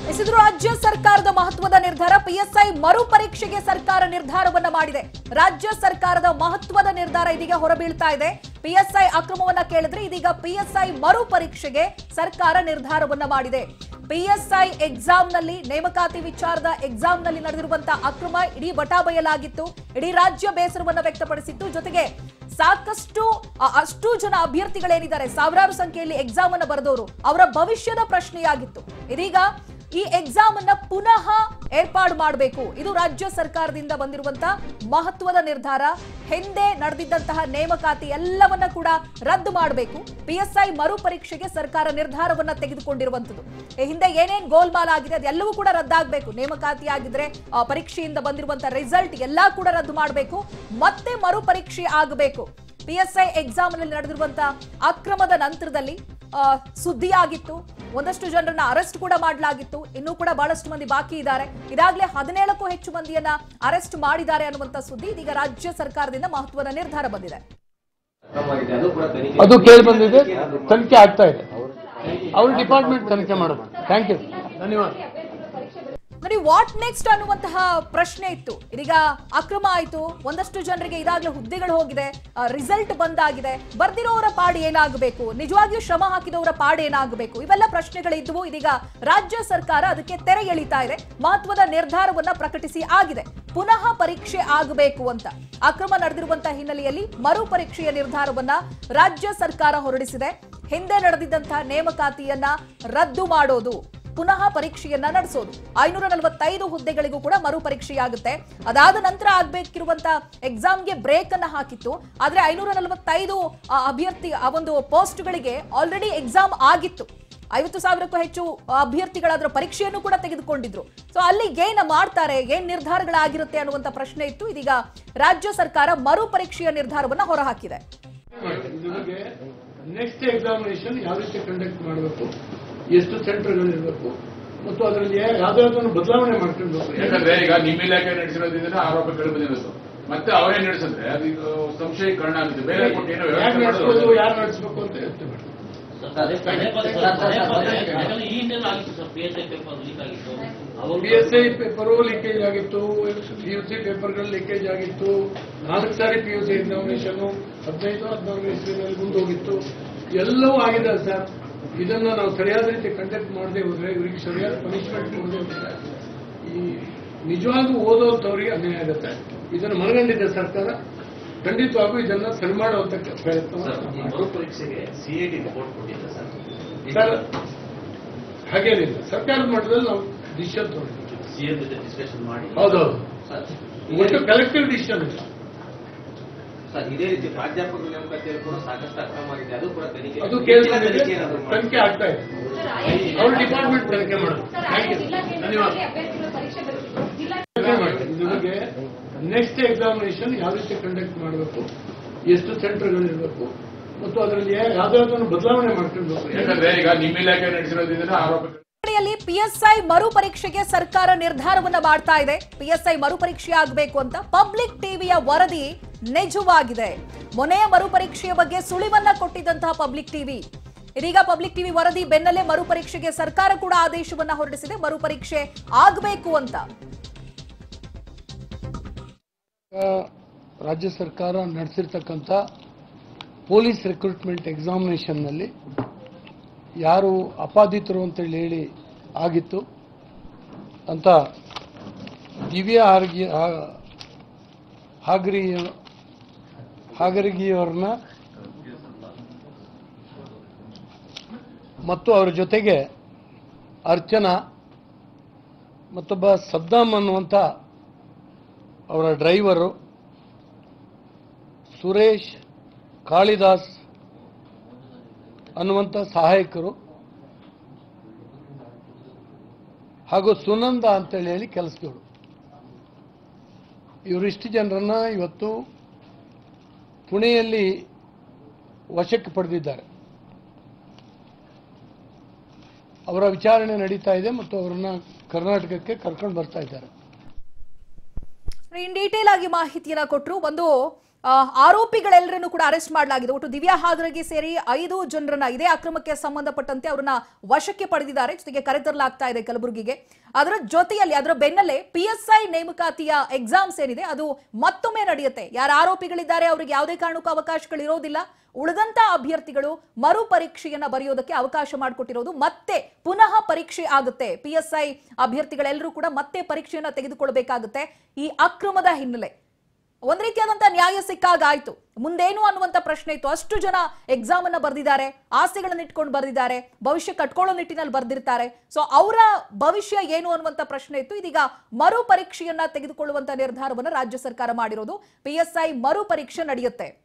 ಇದು ರಾಜ್ಯ ಸರ್ಕಾರದ ಮಹತ್ವದ ನಿರ್ಧಾರ. ಪಿಎಸ್ಐ ಮರು ಪರೀಕ್ಷೆಗೆ ಸರ್ಕಾರ ನಿರ್ಧಾರವನ್ನ ಮಾಡಿದೆ. ರಾಜ್ಯ ಸರ್ಕಾರದ ಮಹತ್ವದ ನಿರ್ಧಾರ ಇದೀಗ ಹೊರಬೀಳ್ತಾ ಇದೆ. ಪಿಎಸ್ಐ ಅಕ್ರಮವನ್ನ ಕೇಳಿದ್ರೆ ಇದೀಗ ಪಿಎಸ್ಐ ಮರು ಪರೀಕ್ಷೆಗೆ ಸರ್ಕಾರ ನಿರ್ಧಾರವನ್ನ ಮಾಡಿದೆ. ಪಿಎಸ್ಐ ಎಕ್ಸಾಮ್ ನಲ್ಲಿ ನೇಮಕಾತಿ ವಿಚಾರದ ಎಕ್ಸಾಮ್ ನಲ್ಲಿ ನಡೆದಿರುವಂತಹ ಅಕ್ರಮ ಇಡೀ ಬಟಾಬಯಲಾಗಿತ್ತು. ಇಡೀ ರಾಜ್ಯ ಬೇಸರವನ್ನ ವ್ಯಕ್ತಪಡಿಸಿತ್ತು. ಜೊತೆಗೆ ಅಷ್ಟು ಜನ ಅಭ್ಯರ್ಥಿಗಳೇನಿದ್ದಾರೆ, ಸಾವಿರಾರು ಸಂಖ್ಯೆಯಲ್ಲಿ ಎಕ್ಸಾಮ್ ಅನ್ನು ಬರೆದವರು, ಅವರ ಭವಿಷ್ಯದ ಪ್ರಶ್ನೆಯಾಗಿತ್ತು. ಇದೀಗ ಈ ಎಕ್ಸಾಮ್ ಅನ್ನ ಪುನಃ ಏರ್ಪಾಡು ಮಾಡಬೇಕು. ಇದು ರಾಜ್ಯ ಸರ್ಕಾರದಿಂದ ಬಂದಿರುವಂತಹ ಮಹತ್ವದ ನಿರ್ಧಾರ. ಹಿಂದೆ ನಡೆದಿದ್ದಂತಹ ನೇಮಕಾತಿ ಎಲ್ಲವನ್ನ ಕೂಡ ರದ್ದು ಮಾಡಬೇಕು. ಪಿಎಸ್ಐ ಮರು ಪರೀಕ್ಷೆಗೆ ಸರ್ಕಾರ ನಿರ್ಧಾರವನ್ನ ತೆಗೆದುಕೊಂಡಿರುವಂತದ್ದು. ಹಿಂದೆ ಏನೇನ್ ಗೋಲ್ಮಾಲ್ ಆಗಿದೆ ಅದೆಲ್ಲವೂ ಕೂಡ ರದ್ದಾಗಬೇಕು. ನೇಮಕಾತಿ ಆಗಿದ್ರೆ ಪರೀಕ್ಷೆಯಿಂದ ಬಂದಿರುವಂತಹ ರಿಸಲ್ಟ್ ಎಲ್ಲಾ ಕೂಡ ರದ್ದು ಮಾಡಬೇಕು. ಮತ್ತೆ ಮರು ಪರೀಕ್ಷೆ ಆಗಬೇಕು. ಪಿಎಸ್ಐ ಎಕ್ಸಾಮ್ ನಲ್ಲಿ ನಡೆದಿರುವಂತಹ ಅಕ್ರಮದ ನಂತರದಲ್ಲಿ ಸುದ್ದಿಯಾಗಿತ್ತು. ಒಂದಷ್ಟು ಜನರನ್ನ ಅರೆಸ್ಟ್ ಕೂಡ ಮಾಡಲಾಗಿತ್ತು. ಇನ್ನೂ ಕೂಡ ಬಹಳಷ್ಟು ಮಂದಿ ಬಾಕಿ ಇದ್ದಾರೆ. ಇದಾಗಲೇ 17ಕ್ಕೂ ಹೆಚ್ಚು ಮಂದಿಯನ್ನ ಅರೆಸ್ಟ್ ಮಾಡಿದ್ದಾರೆ ಅನ್ನುವಂತ ಸುದ್ದಿ. ಇದೀಗ ರಾಜ್ಯ ಸರ್ಕಾರದಿಂದ ಮಹತ್ವದ ನಿರ್ಧಾರ ಬಂದಿದೆ. ಅದು ಕೇಳಿ ಬಂದಿದೆ, ತನಿಖೆ ಆಗ್ತಾ ಇದೆ. ಅವ್ರ ಡಿಪಾರ್ಟ್ಮೆಂಟ್ ತನಿಖೆ ಮಾಡೋದು. ಥ್ಯಾಂಕ್ ಯು, ಧನ್ಯವಾದ. ನೋಡಿ, ವಾಟ್ ನೆಕ್ಸ್ಟ್ ಅನ್ನುವಂತಹ ಪ್ರಶ್ನೆ ಇತ್ತು. ಇದೀಗ ಅಕ್ರಮ ಆಯ್ತು, ಒಂದಷ್ಟು ಜನರಿಗೆ ಇದಾಗಲೇ ಹುದ್ದೆಗಳು ಹೋಗಿದೆ, ರಿಸಲ್ಟ್ ಬಂದಾಗಿದೆ. ಬರ್ದಿರೋರ ಪಾಡು ಏನಾಗಬೇಕು, ನಿಜವಾಗಿಯೂ ಶ್ರಮ ಹಾಕಿದವರ ಪಾಡು ಏನಾಗಬೇಕು, ಇವೆಲ್ಲ ಪ್ರಶ್ನೆಗಳಿದ್ವು. ಇದೀಗ ರಾಜ್ಯ ಸರ್ಕಾರ ಅದಕ್ಕೆ ತೆರೆ ಎಳಿತಾ ಇದೆ. ಮಹತ್ವದ ನಿರ್ಧಾರವನ್ನ ಪ್ರಕಟಿಸಿ ಆಗಿದೆ. ಪುನಃ ಪರೀಕ್ಷೆ ಆಗಬೇಕು ಅಂತ. ಅಕ್ರಮ ನಡೆದಿರುವಂತಹ ಹಿನ್ನೆಲೆಯಲ್ಲಿ ಮರು ಪರೀಕ್ಷೆಯ ನಿರ್ಧಾರವನ್ನ ರಾಜ್ಯ ಸರ್ಕಾರ ಹೊರಡಿಸಿದೆ. ಹಿಂದೆ ನಡೆದಿದ್ದಂತಹ ನೇಮಕಾತಿಯನ್ನ ರದ್ದು ಮಾಡೋದು, ಪುನಃ ಪರೀಕ್ಷೆಯನ್ನ ನಡೆಸೋದು. 545 ಹುದ್ದೆಗಳಿಗೂ ಕೂಡ ಮರು ಪರೀಕ್ಷೆಯಾಗುತ್ತೆ. ಅದಾದ ನಂತರ ಆಗ್ಬೇಕಿರುವಂತಹ ಎಕ್ಸಾಮ್ಗೆ ಬ್ರೇಕ್ ಅನ್ನ ಹಾಕಿತ್ತು. ಆದ್ರೆ 545 ಅಭ್ಯರ್ಥಿ ಒಂದು ಪೋಸ್ಟ್ಗಳಿಗೆ ಆಲ್ರೆಡಿ ಎಕ್ಸಾಮ್ ಆಗಿತ್ತು. 50,000ಕ್ಕೂ ಹೆಚ್ಚು ಅಭ್ಯರ್ಥಿಗಳಾದ್ರ ಪರೀಕ್ಷೆಯನ್ನು ಕೂಡ ತೆಗೆದುಕೊಂಡಿದ್ರು. ಸೊ ಅಲ್ಲಿ ಏನ್ ಮಾಡ್ತಾರೆ, ಏನ್ ನಿರ್ಧಾರಗಳಾಗಿರುತ್ತೆ ಅನ್ನುವಂತ ಪ್ರಶ್ನೆ ಇತ್ತು. ಇದೀಗ ರಾಜ್ಯ ಸರ್ಕಾರ ಮರು ಪರೀಕ್ಷೆಯ ನಿರ್ಧಾರವನ್ನ ಹೊರಹಾಕಿದೆ. ನೆಕ್ಸ್ಟ್ ಎಕ್ಸಾಮಿನೇಷನ್ ಯಾವ ರೀತಿ ಕಂಡಕ್ಟ್ ಮಾಡಬೇಕು, ಎಷ್ಟು ಸೆಂಟರ್ಗಳಿರಬೇಕು ಮತ್ತು ಅದರಲ್ಲಿ ಯಾವ್ದಾದ್ರು ಬದಲಾವಣೆ ಮಾಡ್ಕೊಳ್ಬೇಕು. ಯಾಕಂದ್ರೆ ಈಗ ನಿಮ್ಮ ಇಲಾಖೆ ನಡೆಸಿರೋದ್ರಿಂದ ಆರೋಪ ಕೇಳಿ ಬಂದಿರೋದು, ಮತ್ತೆ ಅವರೇ ನಡೆಸಿದ್ರೆ ಅದು ಸಂಶಯೀಕರಣ ಆಗುತ್ತೆ. ಬೇರೆ ಕೊಟ್ಟು ಏನೋ ಯಾರು ನಡೆಸಬೇಕು ಅಂತ ಯೋಚನೆ ಮಾಡಿ. ಪಿಎಸ್ಐ ಪೇಪರು ಲೀಕೇಜ್ ಆಗಿತ್ತು, ಪಿಯುಸಿ ಪೇಪರ್ಗಳು ಲೀಕೇಜ್ ಆಗಿತ್ತು. 4 ಸಾರಿ ಪಿಯುಸಿ ಎಕ್ಸಾಮಿನೇಷನ್ 15-14 ಇಸ್ವಿನಲ್ಲಿ ಮುಂದೋಗಿತ್ತು. ಎಲ್ಲವೂ ಆಗಿದೆ ಸರ್. ಇದನ್ನ ನಾವು ಸರಿಯಾದ ರೀತಿ ಕಂಡಕ್ಟ್ ಮಾಡದೆ ಹೋದ್ರೆ, ಇವರಿಗೆ ಸರಿಯಾದ ಪನಿಷ್ಮೆಂಟ್ ಮಾಡದೆ ಹೋದ್ರೆ ಈ ನಿಜವಾಗೂ ಓದೋಂಥವ್ರಿಗೆ ಅನ್ಯಾಯ ಆಗುತ್ತೆ. ಇದನ್ನು ಮನಗಂಡಿದೆ ಸರ್ಕಾರ. ಖಂಡಿತವಾಗೂ ಇದನ್ನ ಸರಿ ಮಾಡುವಂತ ಪ್ರಯತ್ನ ಸರ್. ಹಾಗೇನಿಲ್ಲ, ಸರ್ಕಾರದ ಮಟ್ಟದಲ್ಲಿ ನಾವು ಡಿಸಿಷನ್ ತಗೊಂಡಿದ್ದೀವಿ. ಹೌದೌದು, ಒಟ್ಟು ಕಲೆಕ್ಟಿವ್ ಡಿಸಿಷನ್ ಇಲ್ಲ. ಇದೇ ರೀತಿ ಪ್ರಾಧ್ಯಾಪಕರ ನೇಮಕಾತಿಯಲ್ಲಿ ಕೂಡ ಸಾಕಷ್ಟು ಅಕ್ರಮ ಆಗಿದೆ. ಅದು ಕೂಡ ಅದು ತನಿಖೆ ಆಗ್ತಾ ಇದೆ. ಅವ್ರ ಡಿಪಾರ್ಟ್ಮೆಂಟ್ ತನಿಖೆ ಮಾಡೋದು. ಧನ್ಯವಾದ. ನಿಮಗೆ ನೆಕ್ಸ್ಟ್ ಎಕ್ಸಾಮಿನೇಷನ್ ಯಾವ ರೀತಿ ಕಂಡಕ್ಟ್ ಮಾಡಬೇಕು, ಎಷ್ಟು ಸೆಂಟರ್ಗಳಿರಬೇಕು ಮತ್ತು ಅದರಲ್ಲಿ ಯಾವ್ದಾದ್ರು ಬದಲಾವಣೆ ಮಾಡ್ಕೊಳ್ಬೇಕು. ಯಾಕಂದ್ರೆ ಈಗ ನಿಮ್ಮ ಇಲಾಖೆ ನಡೆಸಿರೋದ್ರಿಂದ ಆರೋಪ ಪಿಎಸ್ಐ ಮರು ಪರೀಕ್ಷೆಗೆ ಸರ್ಕಾರ ನಿರ್ಧಾರವನ್ನ ಮಾಡ್ತಾ ಇದೆ. ಪಿಎಸ್ಐ ಮರು ಪರೀಕ್ಷೆ ಆಗಬೇಕು ಅಂತ ಪಬ್ಲಿಕ್ ಟಿವಿಯ ವರದಿ ನಿಜವಾಗಿದೆ. ಮೊನ್ನೆಯ ಮರು ಪರೀಕ್ಷೆಯ ಬಗ್ಗೆ ಸುಳಿವನ್ನ ಕೊಟ್ಟಿದ್ದಂತಹ ಪಬ್ಲಿಕ್ ಟಿವಿ, ಇದೀಗ ಪಬ್ಲಿಕ್ ಟಿವಿ ವರದಿ ಬೆನ್ನಲ್ಲೇ ಮರು ಪರೀಕ್ಷೆಗೆ ಸರ್ಕಾರ ಕೂಡ ಆದೇಶವನ್ನ ಹೊರಡಿಸಿದೆ. ಮರು ಪರೀಕ್ಷೆ ಆಗಬೇಕು ಅಂತ ರಾಜ್ಯ ಸರ್ಕಾರ ನಡೆಸಿರ್ತಕ್ಕಂಥ ಪೊಲೀಸ್ ರಿಕ್ರೂಟ್ಮೆಂಟ್ ಎಕ್ಸಾಮಿನೇಷನ್ನಲ್ಲಿ ಯಾರು ಅಪಾದಿತರು ಅಂತೇಳಿ ಹೇಳಿ ಆಗಿತ್ತು ಅಂತ ದಿವ್ಯಾ ಹಾಗರಿಗಿಯವರನ್ನ ಮತ್ತು ಅವರ ಜೊತೆಗೆ ಅರ್ಚನಾ, ಮತ್ತೊಬ್ಬ ಸದ್ದಾಮ್ ಅನ್ನುವಂಥ ಅವರ ಡ್ರೈವರು, ಸುರೇಶ್, ಕಾಳಿದಾಸ್ ಅನ್ನುವಂಥ ಸಹಾಯಕರು ಹಾಗೂ ಸುನಂದ ಅಂತೇಳಿ ಹೇಳಿ ಕೆಲಸದವರು, ಇವರಿಷ್ಟು ಜನರನ್ನ ಇವತ್ತು ಪುಣೆಯಲ್ಲಿ ವಶಕ್ಕೆ ಪಡೆದಿದ್ದಾರೆ. ಅವರ ವಿಚಾರಣೆ ನಡೀತಾ ಇದೆ ಮತ್ತು ಅವರನ್ನ ಕರ್ನಾಟಕಕ್ಕೆ ಕರ್ಕೊಂಡು ಬರ್ತಾ ಇದ್ದಾರೆ. ಇನ್ ಡೀಟೇಲ್ ಆಗಿ ಮಾಹಿತಿಯನ್ನ ಕೊಟ್ಟರು. ಒಂದು ಆರೋಪಿಗಳೆಲ್ಲರನ್ನು ಕೂಡ ಅರೆಸ್ಟ್ ಮಾಡಲಾಗಿದೆ. ಒಟ್ಟು ದಿವ್ಯಾ ಹಾದ್ರಗಿ ಸೇರಿ 5 ಜನರನ್ನ ಇದೇ ಅಕ್ರಮಕ್ಕೆ ಸಂಬಂಧಪಟ್ಟಂತೆ ಅವರನ್ನ ವಶಕ್ಕೆ ಪಡೆದಿದ್ದಾರೆ. ಜೊತೆಗೆ ಕರೆತರಲಾಗ್ತಾ ಇದೆ ಕಲಬುರಗಿಗೆ. ಅದರ ಜೊತೆಯಲ್ಲಿ ಅದರ ಬೆನ್ನಲ್ಲೇ PSI ನೇಮಕಾತಿಯ ಎಕ್ಸಾಮ್ಸ್ ಏನಿದೆ ಅದು ಮತ್ತೊಮ್ಮೆ ನಡೆಯುತ್ತೆ. ಯಾರು ಆರೋಪಿಗಳಿದ್ದಾರೆ ಅವರಿಗೆ ಯಾವುದೇ ಕಾರಣಕ್ಕೂ ಅವಕಾಶಗಳಿರೋದಿಲ್ಲ. ಉಳಿದಂತ ಅಭ್ಯರ್ಥಿಗಳು ಮರು ಪರೀಕ್ಷೆಯನ್ನ ಬರೆಯೋದಕ್ಕೆ ಅವಕಾಶ ಮಾಡಿಕೊಟ್ಟಿರೋದು. ಮತ್ತೆ ಪುನಃ ಪರೀಕ್ಷೆ ಆಗುತ್ತೆ. PSI ಅಭ್ಯರ್ಥಿಗಳೆಲ್ಲರೂ ಕೂಡ ಮತ್ತೆ ಪರೀಕ್ಷೆಯನ್ನ ತೆಗೆದುಕೊಳ್ಳಬೇಕಾಗುತ್ತೆ. ಈ ಅಕ್ರಮದ ಹಿನ್ನೆಲೆ ಒಂದ್ ರೀತಿಯಾದಂತಹ ನ್ಯಾಯ ಸಿಕ್ಕಾಗಾಯ್ತು. ಮುಂದೇನು ಅನ್ನುವಂತ ಪ್ರಶ್ನೆ ಇತ್ತು. ಅಷ್ಟು ಜನ ಎಕ್ಸಾಮ್ ಅನ್ನ ಬರೆದಿದ್ದಾರೆ, ಆಸೆಗಳನ್ನ ಇಟ್ಕೊಂಡು ಬರೆದಿದ್ದಾರೆ, ಭವಿಷ್ಯ ಕಟ್ಕೊಳ್ಳೋ ನಿಟ್ಟಿನಲ್ಲಿ ಬರೆದಿರ್ತಾರೆ. ಸೊ ಅವರ ಭವಿಷ್ಯ ಏನು ಅನ್ನುವಂತ ಪ್ರಶ್ನೆ ಇತ್ತು. ಇದೀಗ ಮರು ಪರೀಕ್ಷೆಯನ್ನ ತೆಗೆದುಕೊಳ್ಳುವಂತ ನಿರ್ಧಾರವನ್ನ ರಾಜ್ಯ ಸರ್ಕಾರ ಮಾಡಿರೋದು. PSI ಮರು ಪರೀಕ್ಷೆ ನಡೆಯುತ್ತೆ.